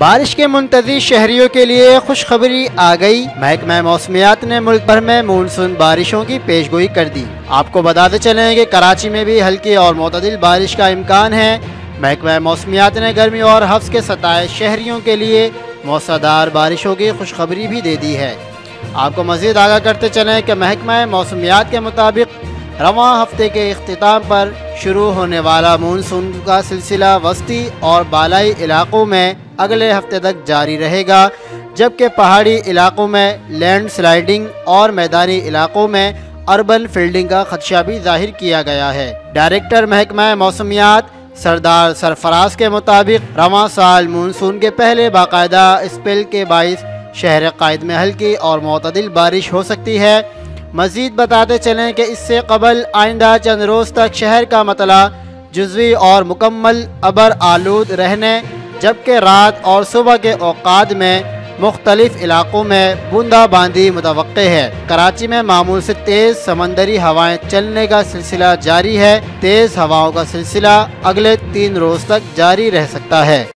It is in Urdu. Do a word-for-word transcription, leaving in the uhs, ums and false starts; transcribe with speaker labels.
Speaker 1: بارش کے منتظر شہریوں کے لیے خوشخبری آ گئی۔ محکمہ موسمیات نے ملک بھر میں مونسون بارشوں کی پیشگوئی کر دی۔ آپ کو بتاتے چلیں کہ کراچی میں بھی ہلکی اور معتدل بارش کا امکان ہے۔ محکمہ موسمیات نے گرمی اور حفظ کے ستائے شہریوں کے لیے موسلادھار بارشوں کی خوشخبری بھی دے دی ہے۔ آپ کو مزید آگاہ کرتے چلیں کہ محکمہ موسمیات کے مطابق رواں ہفتے کے اختتام پر شروع ہونے والا مونسون کا سلسلہ وسطی اور بالائی علاقوں میں اگلے ہفتے تک جاری رہے گا، جبکہ پہاڑی علاقوں میں لینڈ سلائیڈنگ اور میدانی علاقوں میں اربن فلڈنگ کا خدشہ بھی ظاہر کیا گیا ہے۔ ڈائریکٹر محکمہ موسمیات سردار سرفراز کے مطابق رواں سال مونسون کے پہلے باقاعدہ اسپیل کے باعث شہر قائد میں ہلکی اور معتدل بارش ہو سکتی ہے۔ مزید بتاتے چلیں کہ اس سے قبل آئندہ چند روز تک شہر کا مطلع جزوی اور مکمل ابر آلود رہنے، جبکہ رات اور صبح کے اوقات میں مختلف علاقوں میں بوندا باندی متوقع ہے۔ کراچی میں معمول سے تیز سمندری ہوائیں چلنے کا سلسلہ جاری ہے۔ تیز ہواؤں کا سلسلہ اگلے تین روز تک جاری رہ سکتا ہے۔